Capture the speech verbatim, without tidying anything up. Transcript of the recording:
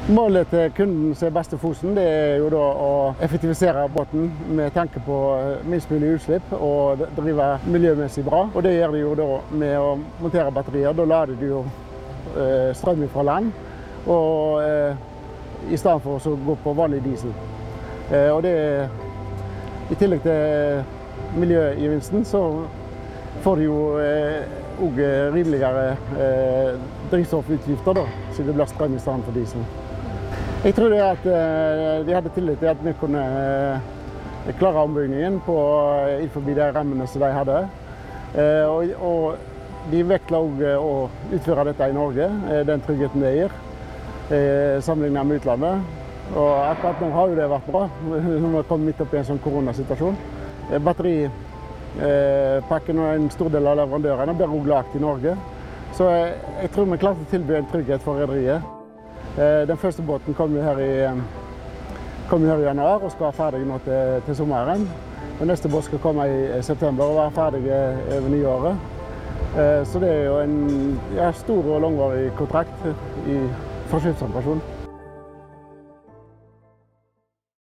Målet til kunden som er Bastø det er jo da å effektivisere båten med tanke på minst mulig utslipp og drive miljømessig bra. Og det gjør de jo da med å montere batterier. Da lader de jo strøm fra land, og i stedet for å gå på vanlig diesel. Og det, i tillegg til miljøgevinsten, så får de jo også rimeligere drivstoffutgifter da, så det blir strøm i stedet for diesel. Jeg tror det at de hadde tillit til at vi kunne klare ombyggingen på, innenfor de rammene som de hadde. Og, og de vektla også å utføre dette i Norge, den tryggheten det gir, sammenlignet med utlandet. Og akkurat nå har jo det vært bra, når vi kom midt opp i en sånn koronasituasjon. Batteripakken og en stor del av leverandørene blir også lagt i Norge. Så jeg tror vi klarte å tilby en trygghet for rederiet. Den første båten kom jo her i, kom jo her i januar og skal være ferdig nå til, til sommeren. Den neste båt skal komme i september og være ferdig over nyåret. Så det er jo en ja, stor og langvarig kontrakt i, for skipsoperasjon.